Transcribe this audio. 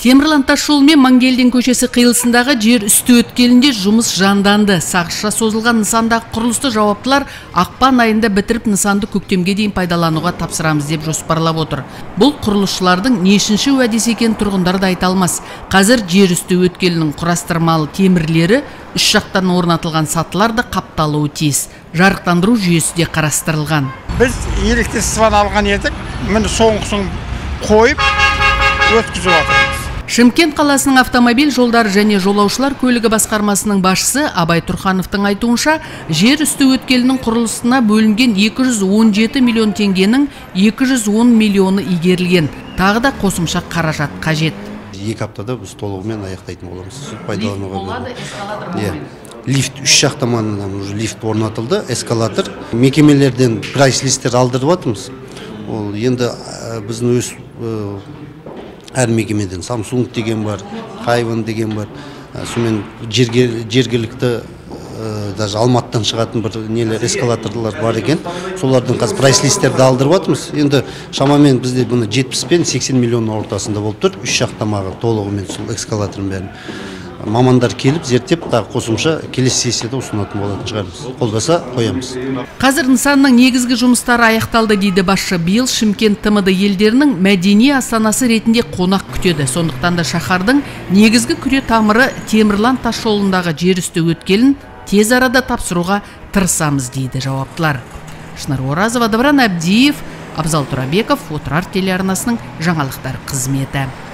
Темірлан тас жолы мен Мангелдин көшесі қиылысындағы жер үсті өткелінде жұмыс жанданды. Сағызша созылған нысандағы құрылысты жауаптылар ақпан айында бітіріп нысанды көктемге дейін пайдалануға тапсырамыз деп жоспарлап отыр. Бұл құрылысшылардың нешінші уәдесі екен тұрғындар да айта алмас. Қазір жер үсті өткелінің құрастырмалы темірлері үш жақтан орнатылған сатыларды қапталуы тиіс. Жарықтандыру жүйесі де қарастырылған. Біз электричествоны алған едік, міне соңғысын қойып өткізіп жатырмыз. Шымкент қаласының автомобиль жолдары және жолаушылар көлігі басқармасының басшысы Абай Тұрхановтың айтуынша, жер үсті өткелінің құрылысына бөлінген 217 миллион теңгенің 210 миллионы игерілген. Тағы да қосымша қаражат қажет. 2 аптада біз толығымен аяқтайтын боламыз. Пайдалануға береді. Лифт үш жақтаманынан уже лифт орнатылды, эскалатор. Мекемелерден прайс-листер алдырып жатырмыз. Ол енді біздің өз әр мекемеден Samsung деген бар, Хайван деген бар. Сонымен жергілікті даже Алматыдан шығатын бір нелер эскалаторлар бар екен. Солардың қазір прайс-листерді алдырып жатырмыз. Енді шамамен бізде бұны 70 пен 80 миллион ортасында болып тұр. Үш жақтамағы толығымен сол эскалаторын бәрін. Мамандар келіп, зерттеп, қосымша келесі сессияда ұсынатын болатын шығармыз. Қолдаса қоямыз. Қазір нысанның негізгі жұмыстары аяқталды дейді басшы. Биыл Шымкент ТМД елдерінің мәдени астанасы ретінде қонақ күтеді. Сондықтан да шаһардың негізгі күре тамыры Темірлан тас жолындағы жер үсті өткелін тез арада тапсыруға тырысамыз дейді жауаптылар. Шынар Оразова, Давран Абдиев, Абзал Турабеков, Отырар телеарнасының жаңалықтар қызметі.